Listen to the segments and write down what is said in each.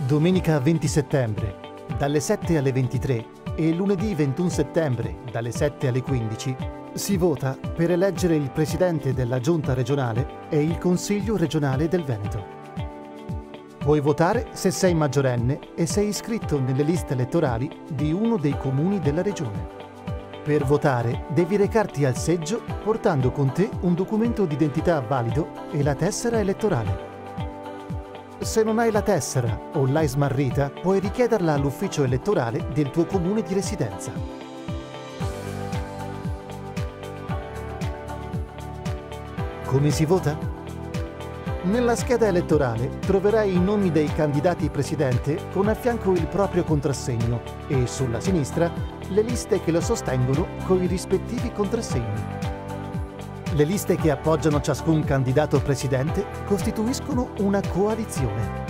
Domenica 20 settembre, dalle 7 alle 23 e lunedì 21 settembre, dalle 7 alle 15, si vota per eleggere il presidente della Giunta regionale e il Consiglio regionale del Veneto. Puoi votare se sei maggiorenne e sei iscritto nelle liste elettorali di uno dei comuni della regione. Per votare devi recarti al seggio portando con te un documento d'identità valido e la tessera elettorale. Se non hai la tessera o l'hai smarrita, puoi richiederla all'ufficio elettorale del tuo comune di residenza. Come si vota? Nella scheda elettorale troverai i nomi dei candidati presidente con a fianco il proprio contrassegno e sulla sinistra le liste che lo sostengono con i rispettivi contrassegni. Le liste che appoggiano ciascun candidato presidente costituiscono una coalizione.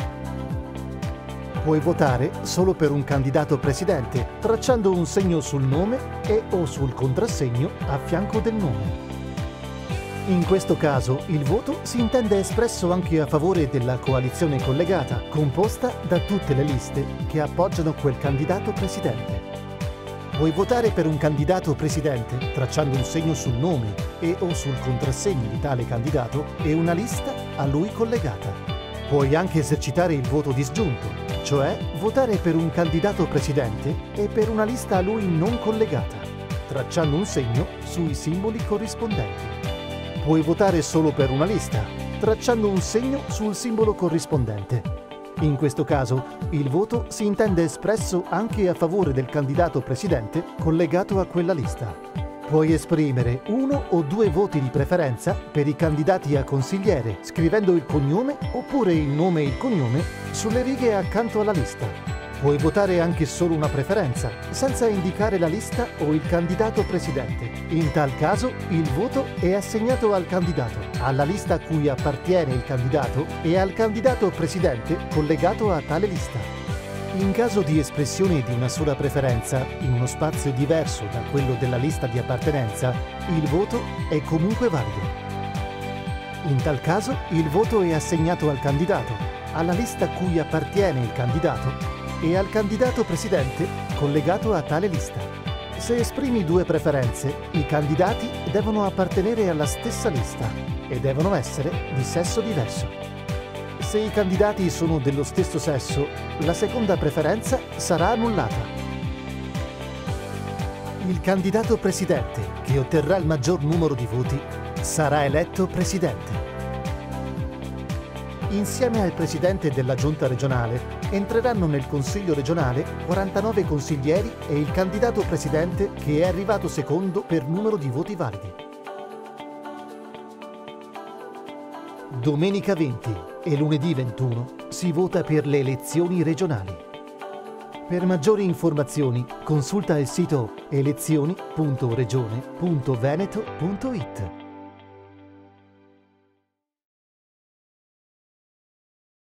Puoi votare solo per un candidato presidente, tracciando un segno sul nome e o sul contrassegno a fianco del nome. In questo caso il voto si intende espresso anche a favore della coalizione collegata, composta da tutte le liste che appoggiano quel candidato presidente. Puoi votare per un candidato presidente tracciando un segno sul nome e o sul contrassegno di tale candidato e una lista a lui collegata. Puoi anche esercitare il voto disgiunto, cioè votare per un candidato presidente e per una lista a lui non collegata, tracciando un segno sui simboli corrispondenti. Puoi votare solo per una lista, tracciando un segno sul simbolo corrispondente. In questo caso, il voto si intende espresso anche a favore del candidato presidente collegato a quella lista. Puoi esprimere uno o due voti di preferenza per i candidati a consigliere, scrivendo il cognome oppure il nome e il cognome sulle righe accanto alla lista. Puoi votare anche solo una preferenza, senza indicare la lista o il candidato presidente. In tal caso, il voto è assegnato al candidato, alla lista a cui appartiene il candidato e al candidato presidente collegato a tale lista. In caso di espressione di una sola preferenza, in uno spazio diverso da quello della lista di appartenenza, il voto è comunque valido. In tal caso, il voto è assegnato al candidato, alla lista a cui appartiene il candidato e al candidato presidente collegato a tale lista. Se esprimi due preferenze, i candidati devono appartenere alla stessa lista e devono essere di sesso diverso. Se i candidati sono dello stesso sesso, la seconda preferenza sarà annullata. Il candidato presidente che otterrà il maggior numero di voti sarà eletto presidente. Insieme al presidente della giunta regionale entreranno nel consiglio regionale 49 consiglieri e il candidato presidente che è arrivato secondo per numero di voti validi. Domenica 20 e lunedì 21 si vota per le elezioni regionali. Per maggiori informazioni consulta il sito elezioni.regione.veneto.it.